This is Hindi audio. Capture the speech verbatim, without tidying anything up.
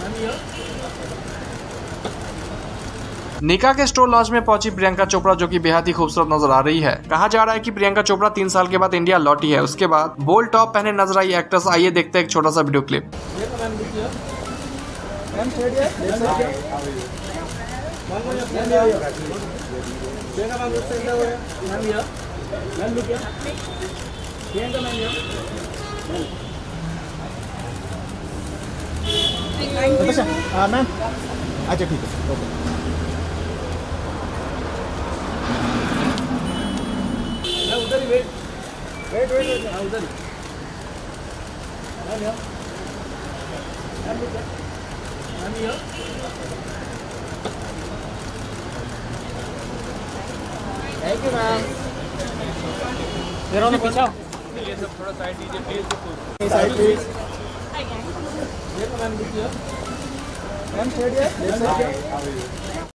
निका के स्टोर लॉन्च में पहुंची प्रियंका चोपड़ा, जो कि बेहद ही खूबसूरत नजर आ रही है। कहा जा रहा है कि प्रियंका चोपड़ा तीन साल के बाद इंडिया लौटी है। उसके बाद बोल्ड टॉप पहने नजर आई एक्ट्रेस। आइए देखते हैं एक छोटा सा वीडियो क्लिप। मैम अच्छा ठीक है, ओके। उधर ही वेट वेट वेट वेट हाँ उधर ही। Thank you ma'am. जरा पीछा ये सब थोड़ा साइड दीजिए प्लीज। Side please. ये तो मैम देखिए मैम साइड है।